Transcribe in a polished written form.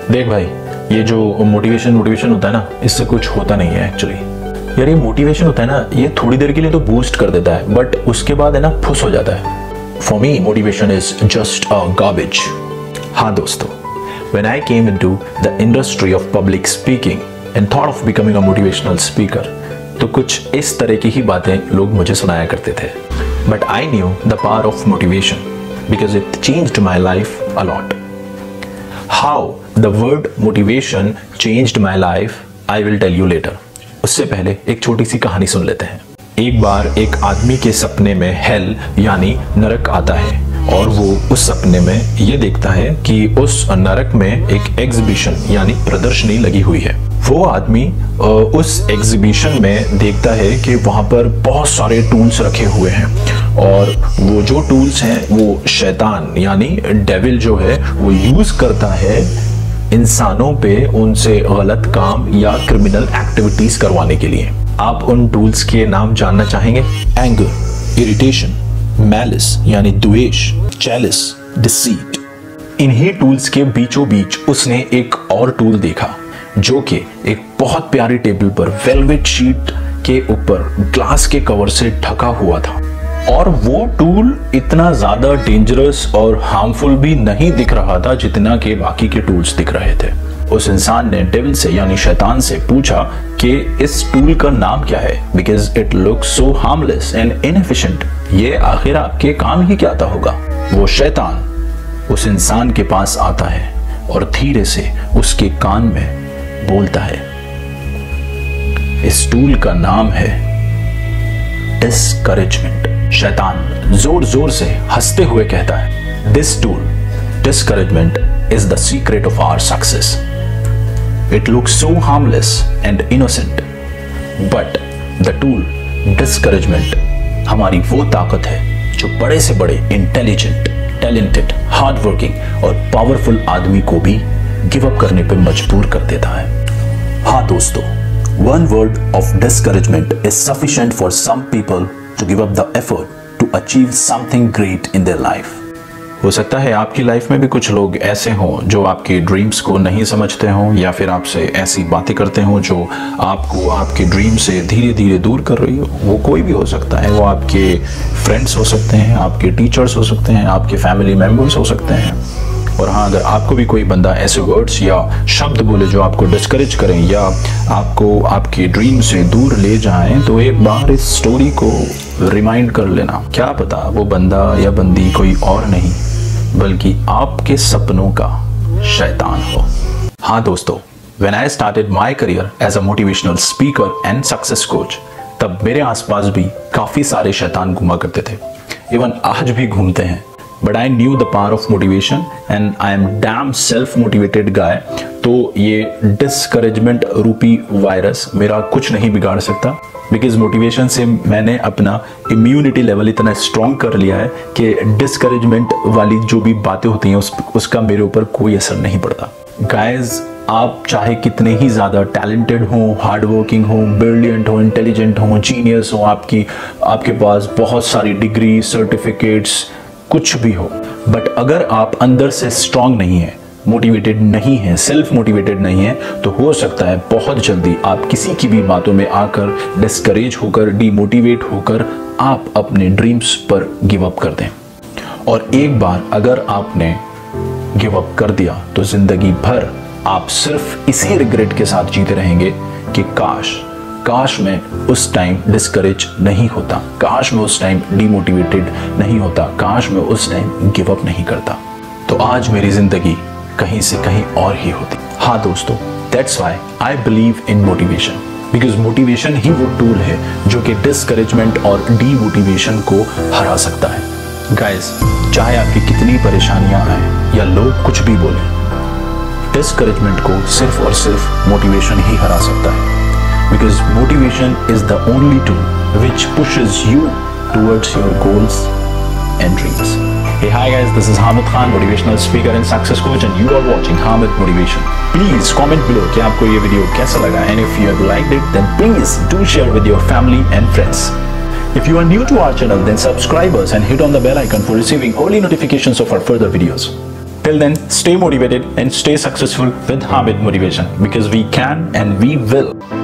देख भाई, ये जो मोटिवेशन होता है ना, इससे कुछ होता नहीं है एक्चुअली। यार ये मोटिवेशन होता है ना, ये थोड़ी देर के लिए तो बूस्ट कर देता है, बट उसके बाद है ना फुस हो जाता है। For me motivation is just a garbage. हाँ दोस्तों, when I came into the industry of public speaking and thought of becoming a motivational speaker, तो कुछ इस तरह की ही बातें लोग मुझे सुनाया करते थे। But I knew the power of motivation because it changed my life a lot. How the word motivation changed my life, I will tell you later. उससे पहले एक छोटी सी कहानी सुन लेते हैं। एक बार एक आदमी के सपने में हेल यानी नरक आता है और वो उस सपने में ये देखता है कि उस नरक में एक एग्जीबिशन यानी प्रदर्शनी लगी हुई है। वो आदमी उस एग्जीबिशन में देखता है कि वहां पर बहुत सारे टूल्स रखे हुए हैं और वो जो टूल्स हैं वो शैतान यानी डेविल जो है वो यूज करता है इंसानों पे उनसे गलत काम या क्रिमिनल एक्टिविटीज करवाने के लिए। आप उन टूल्स के नाम जानना चाहेंगे? एंगर, इरिटेशन, मैलिस यानी द्वेष, जेलस, डिसीट। इन्हीं टूल्स के बीचों बीच उसने एक और टूल देखा जो कि एक बहुत प्यारी टेबल पर वेलवेट शीट के ऊपर ग्लास के कवर से ढका हुआ था और वो टूल इतना ज्यादा डेंजरस और हार्मफुल भी नहीं दिख रहा था जितना कि बाकी के टूल्स दिख रहे थे। उस इंसान ने डेविल से यानी शैतान से पूछा कि इस टूल का नाम क्या है, because it looks so harmless and inefficient. ये आखिर आपके काम ही क्या आता होगा। वो शैतान उस इंसान के पास आता है और धीरे से उसके कान में बोलता है, इस टूल का नाम है डिस्करेजमेंट। शैतान जोर जोर से हंसते हुए कहता है, this tool discouragement is the secret of our success. It looks so harmless and innocent, but the tool discouragement हमारी वो ताकत है जो बड़े से बड़े इंटेलिजेंट, टैलेंटेड, हार्ड वर्किंग और पावरफुल आदमी को भी गिव अप करने पर मजबूर कर देता है। हाँ दोस्तों, one word of discouragement is sufficient for some people to give up the effort to achieve something great in their life. हो सकता है आपकी लाइफ में भी कुछ लोग ऐसे हों जो आपके ड्रीम्स को नहीं समझते हों या फिर आपसे ऐसी बातें करते हों जो आपको आपके ड्रीम से धीरे धीरे दूर कर रही हो। वो कोई भी हो सकता है, वो आपके फ्रेंड्स हो सकते हैं, आपके टीचर्स हो सकते हैं, आपके फैमिली मेंबर्स हो सकते हैं। और हाँ, अगर आपको भी कोई बंदा ऐसे वर्ड्स या शब्द बोले जो आपको डिस्करेज करें या आपको आपके ड्रीम से दूर ले जाएं, तो एक बार इस स्टोरी को रिमाइंड कर लेना। क्या पता वो बंदा या बंदी कोई और नहीं बल्कि आपके सपनों का शैतान हो। हाँ दोस्तों, when I started my career as a motivational speaker and success coach, तब मेरे आसपास भी काफी सारे शैतान घूमा करते थे। इवन आज भी घूमते हैं। But I knew the power of motivation and I am damn self-motivated guy. तो ये डिस्करेजमेंट रूपी वायरस मेरा कुछ नहीं बिगाड़ सकता, बिकॉज मोटिवेशन से मैंने अपना इम्यूनिटी लेवल इतना स्ट्रॉन्ग कर लिया है कि डिस्करेजमेंट वाली जो भी बातें होती हैं उसका मेरे ऊपर कोई असर नहीं पड़ता। गाइज, आप चाहे कितने ही ज़्यादा टैलेंटेड हो, हार्ड वर्किंग हो, ब्रिलियंट हो, इंटेलिजेंट हो, जीनियस हो, आपके पास बहुत सारी डिग्री, सर्टिफिकेट्स, कुछ भी हो, बट अगर आप अंदर से स्ट्रांग नहीं है, मोटिवेटेड नहीं है, सेल्फ मोटिवेटेड नहीं है, तो हो सकता है बहुत जल्दी आप किसी की भी बातों में आकर डिस्करेज होकर, डीमोटिवेट होकर आप अपने ड्रीम्स पर गिव अप कर दें। और एक बार अगर आपने गिव अप कर दिया तो जिंदगी भर आप सिर्फ इसी रिग्रेट के साथ जीते रहेंगे कि काश मैं उस टाइम डिस्करेज नहीं होता, काश मैं उस टाइम डीमोटिवेटेड नहीं होता, काश मैं उस टाइम गिव अप नहीं करता, तो आज मेरी जिंदगी कहीं से कहीं और ही होती। हाँ दोस्तों, that's why I believe in motivation, because motivation ही वो टूल है जो कि डिस्करेजमेंट और डीमोटिवेशन को हरा सकता है। गाइस, चाहे आपकी कितनी परेशानियां आए या लोग कुछ भी बोले, डिस्करेजमेंट को सिर्फ और सिर्फ मोटिवेशन ही हरा सकता है। Because motivation is the only tool which pushes you towards your goals and dreams. Hey, hi guys, this is Hamid Khan, motivational speaker and success coach, and you are watching Hamid Motivation. Please comment below कि आपको ये video कैसा लगा, and if you have liked it, then please do share with your family and friends. If you are new to our channel, then subscribe us and hit on the bell icon for receiving early notifications of our further videos. Till then, stay motivated and stay successful with Hamid Motivation, because we can and we will.